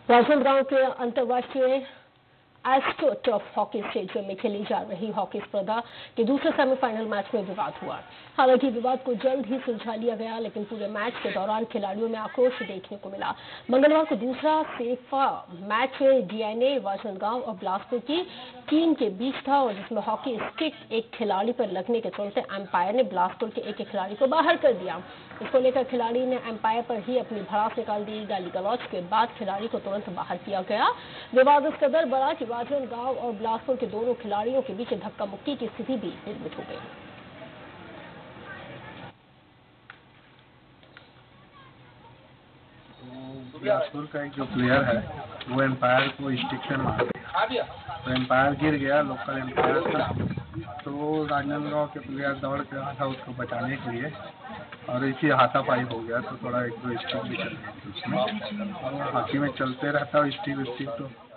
राजनांदगांव के अंतर्राष्ट्रीय astro turf hockey stadium में खेली जा रही हॉकी स्पर्धा के दूसरे सेमीफाइनल मैच में विवाद हुआ। हालांकि विवाद को जल्द ही सुलझा लिया गया, लेकिन पूरे मैच के दौरान खिलाड़ियों में आक्रोश देखने को मिला। मंगलवार को दूसरा सेफा मैच डीएनए राजनांदगांव और बिलासपुर की टीम के बीच था, और जिसमें हॉकी स्टिक एक खिलाड़ी पर लगने के चलते एम्पायर ने बिलासपुर के एक खिलाड़ी को बाहर कर दिया। इसको लेकर खिलाड़ी ने एम्पायर पर ही अपनी भड़ास निकाल दी। गाली गलौज के बाद खिलाड़ी को तुरंत बाहर किया गया। विवाद इस कदर बढ़ा कि राजनांदगांव और बिलासपुर के दोनों खिलाड़ियों के बीच धक्का मुक्की की स्थिति भी निर्मित हो गई। बिलासपुर का एक जो प्लेयर है वो एम्पायर को स्टिक से मार दिया, तो एम्पायर गिर गया। लोकल एम्पायर था, तो राजनांदगांव के प्लेयर दौड़ के आया था उसको बचाने के लिए, और इसी हाथापाई हो गया। तो थोड़ा एक दो स्टिक भी चल गई थी उसमें, और हॉकी में चलते रहता है स्टिक तो